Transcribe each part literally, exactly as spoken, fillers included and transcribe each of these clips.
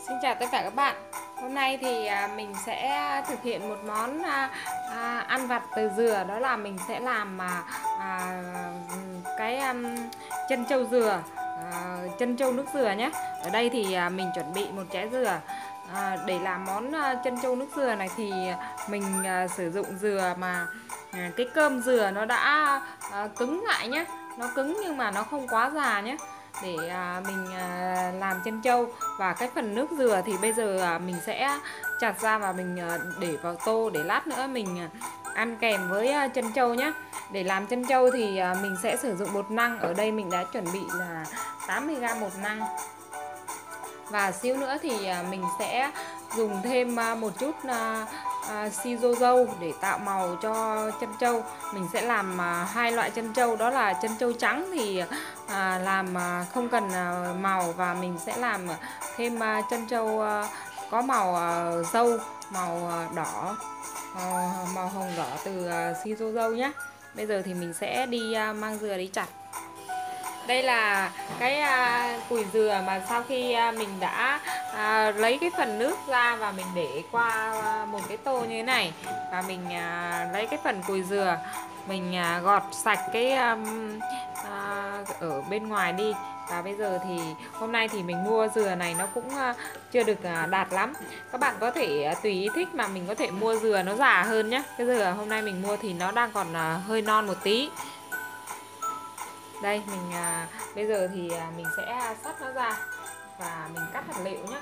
Xin chào tất cả các bạn. Hôm nay thì à, mình sẽ thực hiện một món à, à, ăn vặt từ dừa, đó là mình sẽ làm à, à, cái um, chân trâu dừa, à, chân trâu nước dừa nhé. Ở đây thì à, mình chuẩn bị một trái dừa. À, để làm món à, chân trâu nước dừa này thì mình à, sử dụng dừa mà à, cái cơm dừa nó đã à, cứng lại nhé. Nó cứng nhưng mà nó không quá già nhé, để à, mình à, làm chân trâu. Và cái phần nước dừa thì bây giờ à, mình sẽ chặt ra và mình à, để vào tô để lát nữa mình à, ăn kèm với à, chân trâu nhé. Để làm chân trâu thì à, mình sẽ sử dụng bột năng. Ở đây mình đã chuẩn bị là tám mươi gam bột năng. Và xíu nữa thì à, mình sẽ dùng thêm à, một chút à, à, xì dô dâu để tạo màu cho chân trâu. Mình sẽ làm à, hai loại chân trâu, đó là chân trâu trắng thì à, làm à, không cần à, màu, và mình sẽ làm thêm à, chân trâu à, có màu à, dâu, màu à, đỏ, à, màu hồng đỏ từ à, xì dô dâu nhé. Bây giờ thì mình sẽ đi à, mang dừa đi chặt. Đây là cái à, cùi dừa mà sau khi à, mình đã à, lấy cái phần nước ra và mình để qua à, một cái tô như thế này. Và mình à, lấy cái phần cùi dừa, mình à, gọt sạch cái à, à, ở bên ngoài đi. Và bây giờ thì hôm nay thì mình mua dừa này nó cũng à, chưa được à, đạt lắm. Các bạn có thể à, tùy ý thích mà mình có thể mua dừa nó già hơn nhé. Cái dừa hôm nay mình mua thì nó đang còn à, hơi non một tí. Đây mình à, bây giờ thì à, mình sẽ xắt nó ra và mình cắt hạt liệu nhé.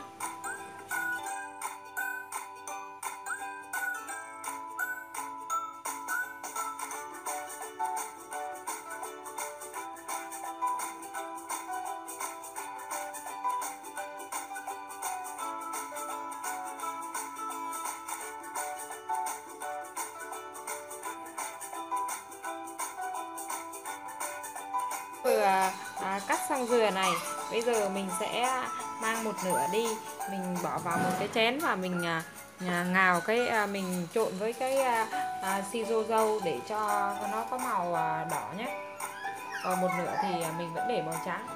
Vừa à, cắt xong dừa này, bây giờ mình sẽ mang một nửa đi, mình bỏ vào một cái chén và mình à, à, ngào cái à, mình trộn với cái à, à, xì dô dâu để cho nó có màu à, đỏ nhé. Còn một nửa thì mình vẫn để màu trắng.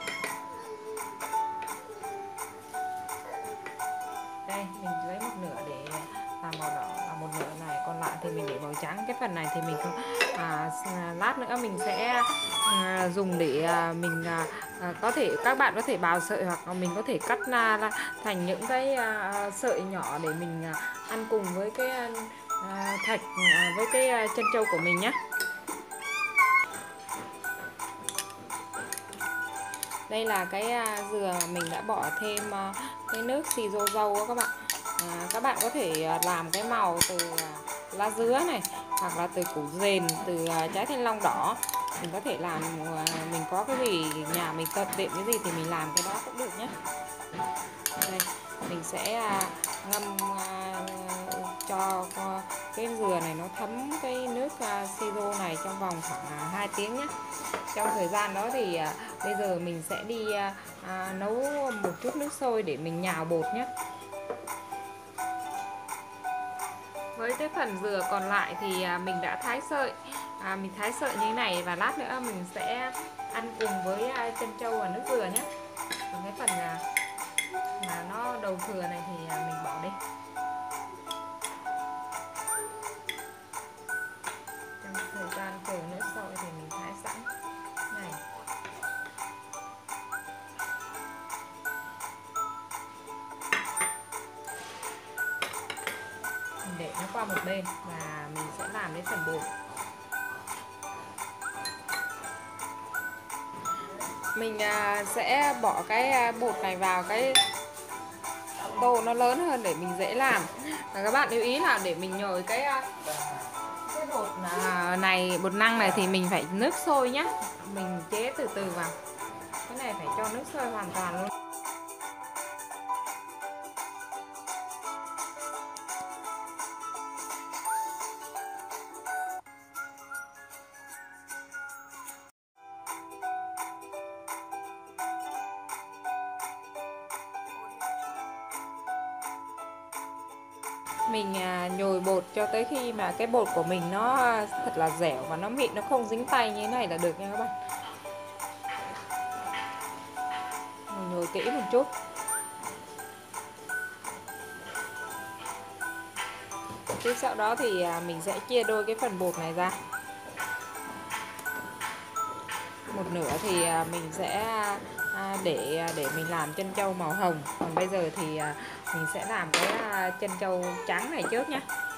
Đây mình lấy một nửa để làm màu đỏ và một nửa này còn lại thì mình để màu trắng. Cái phần này thì mình không à, lát nữa mình sẽ à, dùng để à, mình à, à, có thể các bạn có thể bào sợi, hoặc là mình có thể cắt à, thành những cái à, sợi nhỏ để mình à, ăn cùng với cái à, thạch à, với cái à, chân trâu của mình nhé. Đây là cái à, dừa mà mình đã bỏ thêm à, cái nước xì dô dâu đó các bạn. À, các bạn có thể làm cái màu từ lá dứa này, hoặc là từ củ dền, từ trái thanh long đỏ. Mình có thể làm, mình có cái gì nhà mình tận tiện cái gì thì mình làm cái đó cũng được nhé. Đây, mình sẽ ngâm cho cái dừa này nó thấm cái nước xì dô này trong vòng khoảng hai tiếng nhé. Trong thời gian đó thì à, bây giờ mình sẽ đi à, nấu một chút nước sôi để mình nhào bột nhé. Với cái phần dừa còn lại thì à, mình đã thái sợi, à, mình thái sợi như thế này, và lát nữa mình sẽ ăn cùng với à, chân trâu và nước dừa nhé. Còn cái phần à, mà nó đầu thừa này thì à, mình bỏ đi. Trong thời gian chờ nước sôi thì mình thái sẵn này. Mình để nó qua một bên và mình sẽ làm đến phần bột. Mình à, sẽ bỏ cái bột này vào cái tô nó lớn hơn để mình dễ làm. Và các bạn lưu ý là để mình nhồi cái cái bột này, bột năng này thì mình phải nước sôi nhé. Mình chế từ từ vào. Cái này phải cho nước sôi hoàn toàn luôn. Mình à, nhồi bột cho tới khi mà cái bột của mình nó thật là dẻo và nó mịn, nó không dính tay như thế này là được nha các bạn. Mình nhồi kỹ một chút. Tiếp sau đó thì mình sẽ chia đôi cái phần bột này ra. Một nửa thì mình sẽ để để mình làm chân trâu màu hồng. Còn bây giờ thì mình sẽ làm cái chân trâu trắng này trước nhé.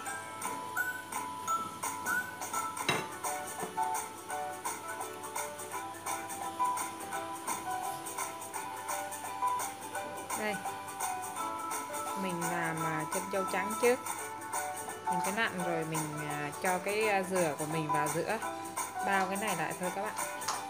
Đây, mình làm chân trâu trắng trước. Mình cứ nặn rồi mình cho cái dừa của mình vào giữa, bao cái này lại thôi các bạn.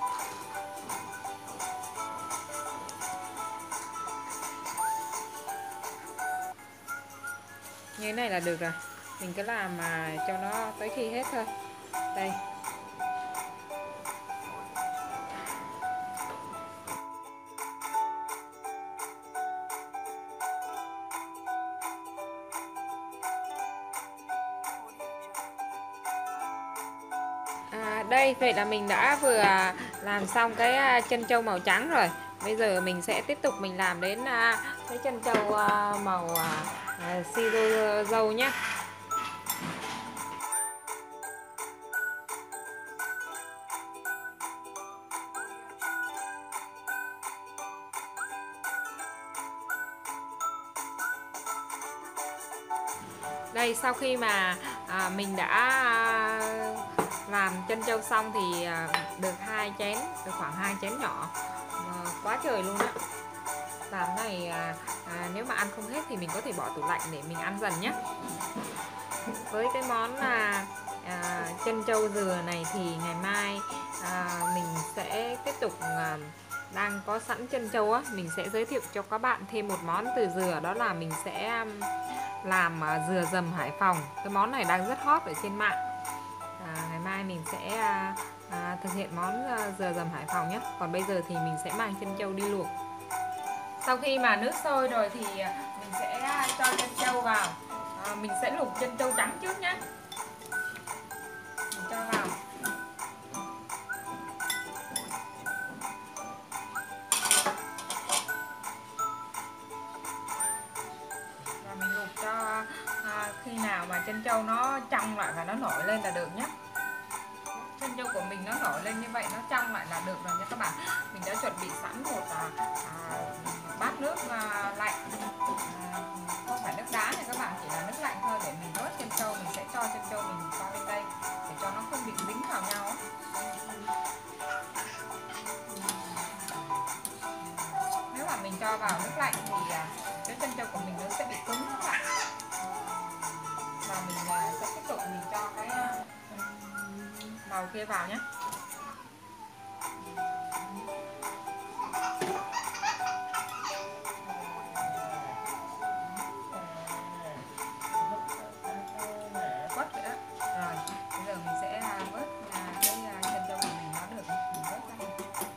Như thế này là được rồi. Mình cứ làm mà cho nó tới khi hết thôi. Đây. À, đây, vậy là mình đã vừa làm xong cái chân trâu màu trắng rồi. Bây giờ mình sẽ tiếp tục mình làm đến cái chân trâu màu xì dâu nhé. Đây, sau khi mà à, mình đã làm chân trâu xong thì à, được hai chén, được khoảng hai chén nhỏ, à, quá trời luôn á. Làm này à, à, nếu mà ăn không hết thì mình có thể bỏ tủ lạnh để mình ăn dần nhé. Với cái món à, à, chân trâu dừa này thì ngày mai à, mình sẽ tiếp tục à, đang có sẵn chân trâu á, mình sẽ giới thiệu cho các bạn thêm một món từ dừa, đó là mình sẽ làm dừa dầm Hải Phòng. Cái món này đang rất hot ở trên mạng. À, ngày mai mình sẽ à, à, thực hiện món à, dừa dầm Hải Phòng nhé. Còn bây giờ thì mình sẽ mang chân trâu đi luộc. Sau khi mà nước sôi rồi thì mình sẽ cho chân trâu vào. À, mình sẽ luộc chân trâu trắng trước nhé. Mình cho vào. Cho à, khi nào mà chân trâu nó trong lại và nó nổi lên là được nhé. Chân trâu của mình nó nổi lên như vậy, nó trong lại là được rồi nha các bạn. Mình đã chuẩn bị sẵn một à, à, bát nước à, lạnh, à, không phải nước đá nha các bạn, chỉ là nước lạnh thôi, để mình vớt chân trâu. Mình sẽ cho chân trâu mình qua bên đây để cho nó không bị dính vào nhau. Nếu mà mình cho vào nước lạnh thì à, cái chân trâu của mình nó sẽ bị cứng các bạn. Và mình sẽ tiếp tục mình cho cái màu kia vào nhé. Vớt nữa. Rồi, bây giờ mình sẽ vớt cái chân trâu của mình nó được, mình vớt ra.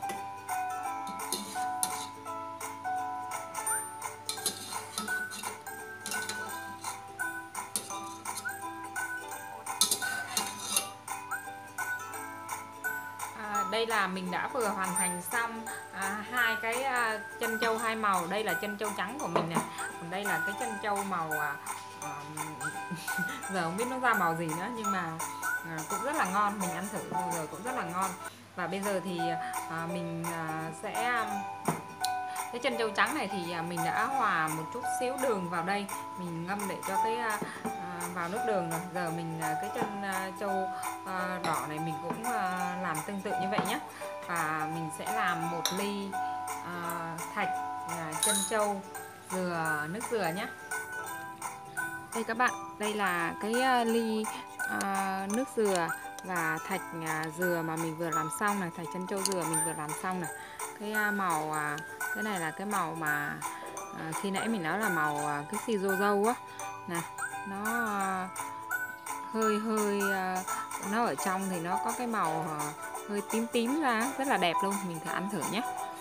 Đây là mình đã vừa hoàn thành xong à, hai cái à, chân trâu hai màu. Đây là chân trâu trắng của mình này, còn đây là cái chân trâu màu à, à, giờ không biết nó ra màu gì nữa, nhưng mà à, cũng rất là ngon. Mình ăn thử rồi cũng rất là ngon. Và bây giờ thì à, mình à, sẽ cái chân trâu trắng này thì à, mình đã hòa một chút xíu đường vào đây, mình ngâm để cho cái à, vào nước đường rồi. Giờ mình cái chân trâu đỏ này mình cũng làm tương tự như vậy nhé. Và mình sẽ làm một ly thạch chân trâu dừa, nước dừa nhé. Đây các bạn, đây là cái ly nước dừa và thạch dừa mà mình vừa làm xong này, thạch chân trâu dừa mình vừa làm xong này. Cái màu, cái này là cái màu mà khi nãy mình nói là màu cái xì dô dâu á nè. Nó hơi hơi nó ở trong thì nó có cái màu hơi tím tím ra, rất là đẹp luôn. Mình thử ăn thử nhé.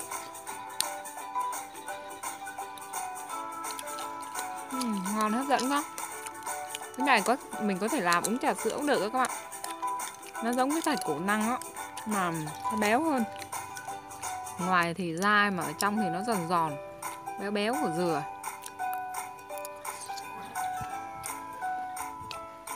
uhm, ngon hấp dẫn quá. Cái này có mình có thể làm uống trà sữa cũng được đó các bạn. Nó giống cái thạch cổ năng á, mà nó béo hơn. Ngoài thì dai mà ở trong thì nó giòn giòn, béo béo của dừa.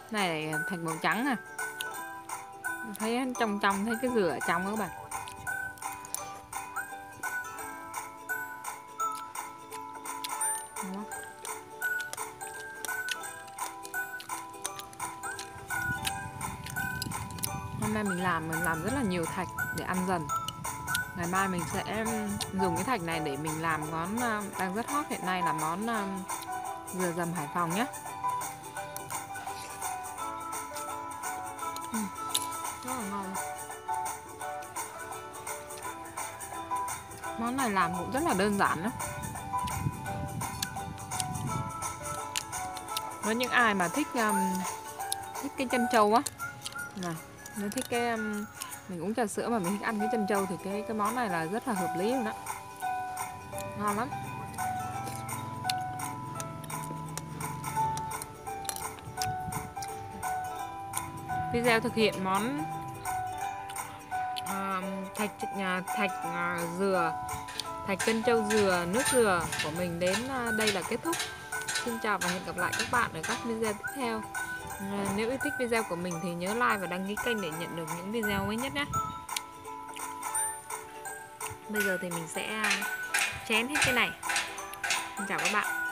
Này thạch màu trắng nè, thấy trong trong thấy cái dừa ở trong đó các bạn. Đó. Hôm nay mình làm mình làm rất là nhiều thạch để ăn dần. Ngày mai mình sẽ dùng cái thạch này để mình làm món đang rất hot hiện nay là món dừa dầm Hải Phòng nhé. uhm, Rất là ngon. Món này làm cũng rất là đơn giản đó. Với những ai mà thích um, thích cái chân trâu á, này, nếu thích cái um, mình uống trà sữa mà mình thích ăn cái chân trâu thì cái cái món này là rất là hợp lý luôn đó, ngon lắm. Video thực hiện món uh, thạch uh, thạch uh, dừa, thạch chân trâu dừa, nước dừa của mình đến uh, đây là kết thúc. Xin chào và hẹn gặp lại các bạn ở các video tiếp theo. Uh, nếu yêu thích video của mình thì nhớ like và đăng ký kênh để nhận được những video mới nhất nhé. Bây giờ thì mình sẽ chén hết cái này. Xin chào các bạn.